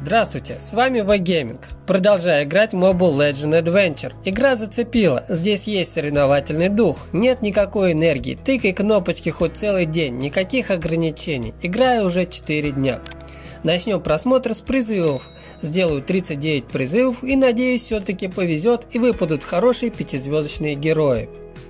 Здравствуйте, с вами Wargaming. Продолжаю играть Mobile Legends Adventure. Игра зацепила, здесь есть соревновательный дух, нет никакой энергии, тыкай кнопочки хоть целый день, никаких ограничений. Играю уже 4 дня. Начнем просмотр с призывов. Сделаю 39 призывов и надеюсь, все-таки повезет и выпадут хорошие 5-звездочные герои.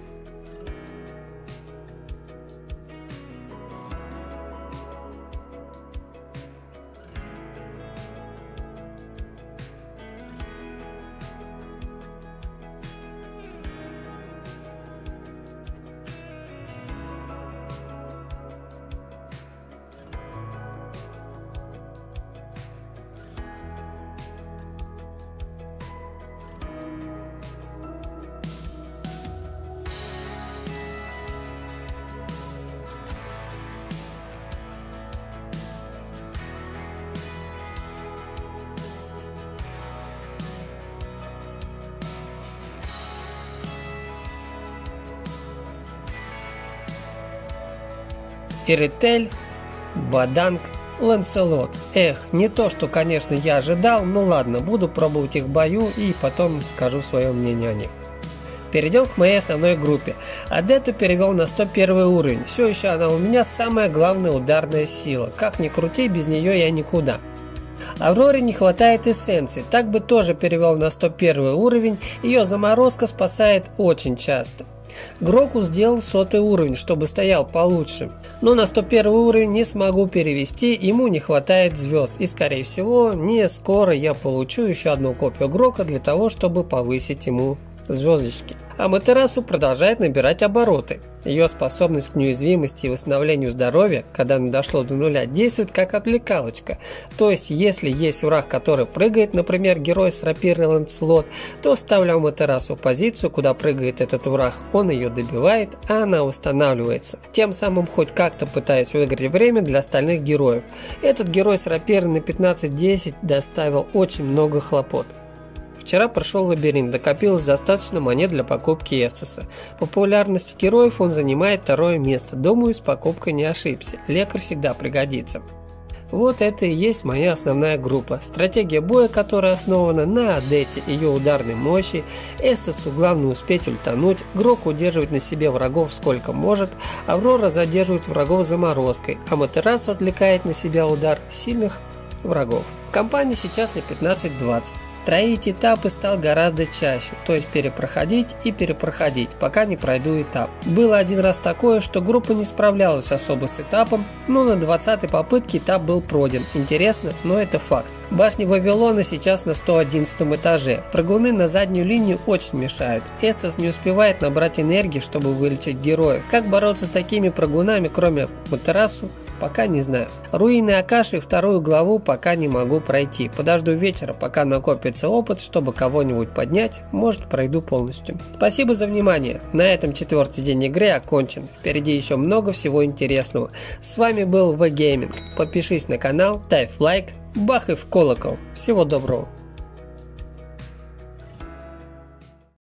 Иритель, Баданг, Ланселот. Не то, что, конечно, я ожидал, но ладно, буду пробовать их в бою и потом скажу свое мнение о них. Перейдем к моей основной группе. Адетту перевел на 101 уровень. Все еще она у меня самая главная ударная сила. Как ни крути, без нее я никуда. Авроре не хватает эссенции, так бы тоже перевел на 101 уровень, ее заморозка спасает очень часто. Гроку сделал 100 уровень, чтобы стоял получше. Но на 101 уровень не смогу перевести, ему не хватает звезд. И скорее всего, не скоро я получу еще одну копию Грока для того, чтобы повысить ему звездочки. Аматерасу продолжает набирать обороты. Ее способность к неуязвимости и восстановлению здоровья, когда она дошло до нуля, действует как отвлекалочка. То есть, если есть враг, который прыгает, например, герой с рапирой Ланселот, то ставлю Аматерасу позицию, куда прыгает этот враг, он ее добивает, а она восстанавливается. Тем самым хоть как-то пытаясь выиграть время для остальных героев. Этот герой с рапирой на 15-10 доставил очень много хлопот. Вчера прошел лабиринт, докопилось достаточно монет для покупки Эстеса. Популярность героев он занимает 2 место. Думаю, с покупкой не ошибся. Лекарь всегда пригодится. Вот это и есть моя основная группа. Стратегия боя, которая основана на Адетте, ее ударной мощи. Эстесу главное успеть ультануть. Грок удерживает на себе врагов сколько может. Аврора задерживает врагов заморозкой. Аматерасу отвлекает на себя удар сильных врагов. Компания сейчас на 15-20. Троить этапы стал гораздо чаще, то есть перепроходить и перепроходить, пока не пройду этап. Было один раз такое, что группа не справлялась особо с этапом, но на 20-й попытке этап был пройден. Интересно, но это факт. Башня Вавилона сейчас на 111 этаже. Прыгуны на заднюю линию очень мешают. Эстес не успевает набрать энергии, чтобы вылечить героев. Как бороться с такими прыгунами, кроме Аматерасу, пока не знаю. Руины Акаши 2 главу пока не могу пройти. Подожду вечера, пока накопится опыт, чтобы кого-нибудь поднять, может пройду полностью. Спасибо за внимание. На этом 4-й день игры окончен. Впереди еще много всего интересного. С вами был Wargaming. Подпишись на канал, ставь лайк, бахай в колокол. Всего доброго.